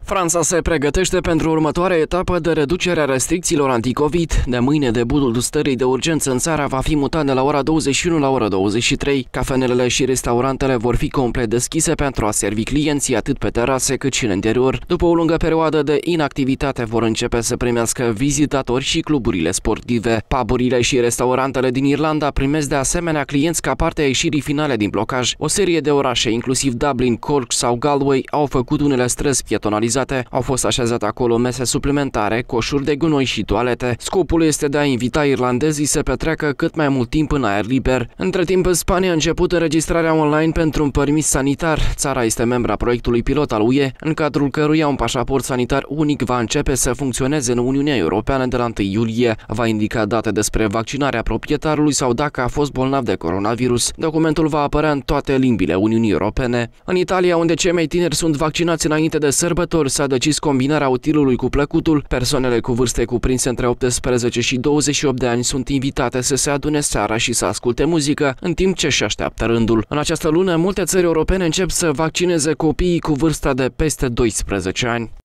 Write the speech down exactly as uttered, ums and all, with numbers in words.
Franța se pregătește pentru următoarea etapă de reducere a restricțiilor anticovid. De mâine, debutul stării de urgență în țară va fi mutat de la ora douăzeci și unu la ora douăzeci și trei. Cafenelele și restaurantele vor fi complet deschise pentru a servi clienții atât pe terase cât și în interior. După o lungă perioadă de inactivitate vor începe să primească vizitatori și cluburile sportive. Puburile și restaurantele din Irlanda primesc de asemenea clienți ca parte a ieșirii finale din blocaj. O serie de orașe, inclusiv Dublin, Cork sau Galway, au făcut unele străzi pietonalizate. Au fost așezate acolo mese suplimentare, coșuri de gunoi și toalete. Scopul este de a invita irlandezii să petreacă cât mai mult timp în aer liber. Între timp, Spania a început înregistrarea online pentru un permis sanitar. Țara este membra proiectului pilot al U E, în cadrul căruia un pașaport sanitar unic va începe să funcționeze în Uniunea Europeană de la întâi iulie. Va indica date despre vaccinarea proprietarului sau dacă a fost bolnav de coronavirus. Documentul va apărea în toate limbile Uniunii Europene. În Italia, unde cei mai tineri sunt vaccinați înainte de sărbători, s-a decis combinarea utilului cu plăcutul. Persoanele cu vârste cuprinse între optsprezece și douăzeci și opt de ani sunt invitate să se adune seara și să asculte muzică, în timp ce își așteaptă rândul. În această lună, multe țări europene încep să vaccineze copiii cu vârsta de peste doisprezece ani.